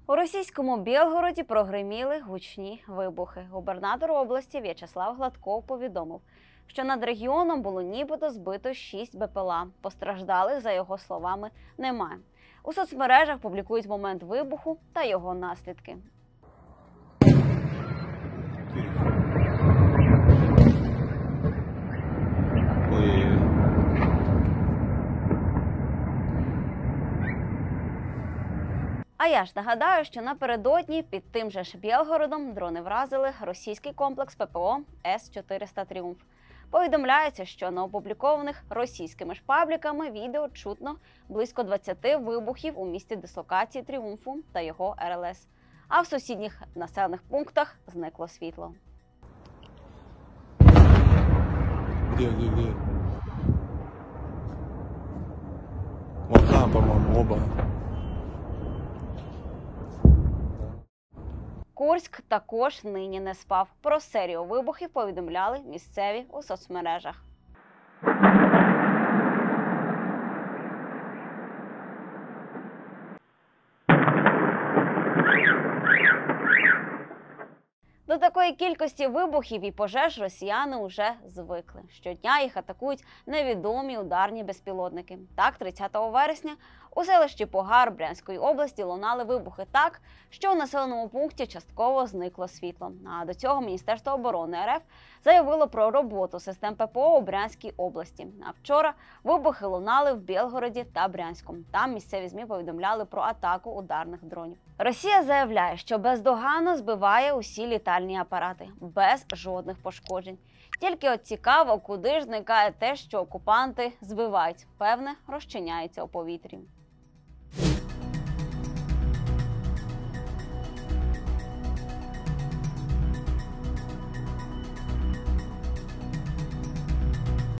У російському Білгороді прогриміли гучні вибухи. Губернатор області В'ячеслав Гладков повідомив, що над регіоном було нібито збито 6 БПЛА. Постраждалих, за його словами, немає. У соцмережах публікують момент вибуху та його наслідки. А я ж нагадаю, що напередодні під тим же ж Білгородом дрони вразили російський комплекс ППО С-400 «Тріумф». Повідомляється, що на опублікованих російськими ж пабліками відео чутно близько 20 вибухів у місті дислокації «Тріумфу» та його РЛС. А в сусідніх населених пунктах зникло світло. Где? Вот там, по-моему, оба. Курськ також нині не спав. Про серію вибухів повідомляли місцеві у соцмережах. До такої кількості вибухів і пожеж росіяни вже звикли. Щодня їх атакують невідомі ударні безпілотники. Так, 30 вересня у селищі Погар Брянської області лунали вибухи так, що у населеному пункті частково зникло світло. А до цього Міністерство оборони РФ заявило про роботу систем ППО у Брянській області. А вчора вибухи лунали в Білгороді та Брянську. Там місцеві ЗМІ повідомляли про атаку ударних дронів. Росія заявляє, що бездоганно збиває усі літальні апарати, без жодних пошкоджень. Тільки от цікаво, куди ж зникає те, що окупанти збивають. Певне, розчиняється у повітрі.